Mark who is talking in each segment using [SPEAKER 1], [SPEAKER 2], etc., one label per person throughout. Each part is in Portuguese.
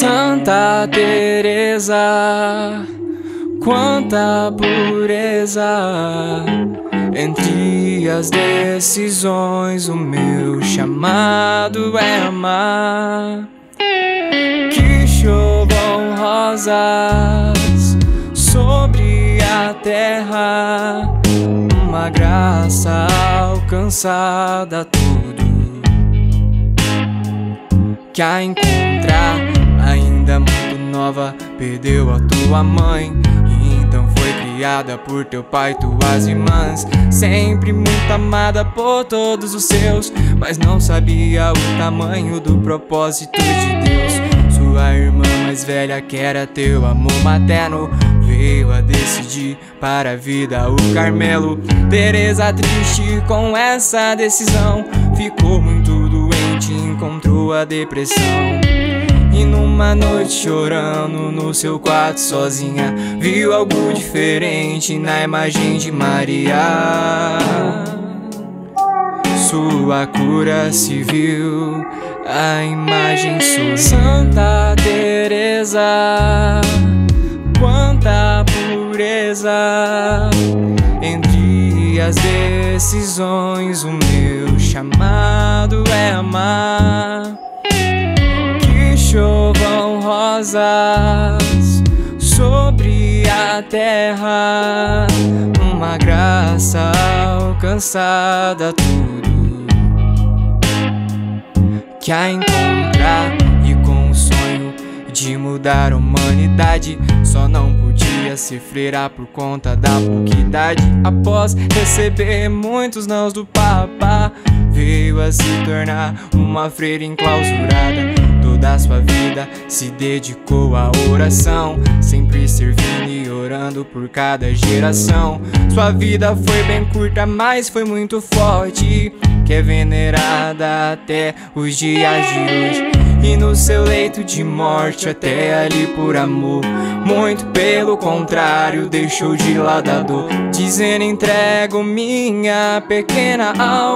[SPEAKER 1] Santa Teresa, quanta pureza! Entre as decisões, o meu chamado é amar. Que chovam rosas sobre a terra, uma graça alcançada, tudo que a encontrar ainda muito nova, perdeu a tua mãe, então foi criada por teu pai, tuas irmãs, sempre muito amada por todos os seus, mas não sabia o tamanho do propósito de Deus. Sua irmã mais velha, que era teu amor materno, veio a decidir para a vida o Carmelo. Teresa, triste com essa decisão, ficou muito doente, encontrou a depressão. E numa noite, chorando no seu quarto sozinha, viu algo diferente na imagem de Maria. Sua cura se viu, a imagem sorriu. Santa Teresa, quanta pureza! Entre as decisões, o meu chamado é amar. Que chovam rosas sobre a terra, uma graça alcançada, tudo que a encontrar, e com o sonho de mudar a humanidade, só não podia ser freira por conta da pouca idade. Após receber muitos nãos do Papa, veio a se tornar uma freira enclausurada. Toda a sua vida se dedicou à oração, sempre servindo e orando por cada geração. Sua vida foi bem curta, mas foi muito forte, que é venerada até os dias de hoje. E no seu leito de morte, até ali por amor, muito pelo contrário, deixou de lado a dor, dizendo: entrego minha pequena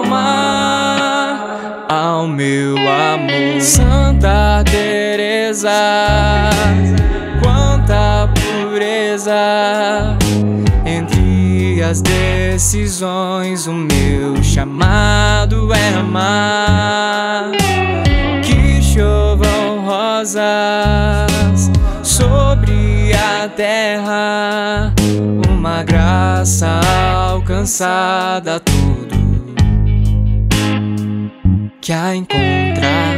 [SPEAKER 1] alma ao meu amor. Santa Teresa, quanta pureza! Entre as decisões, o meu chamado é amar. Que chovam rosas sobre a terra, uma graça alcançada, tudo que a encontrar.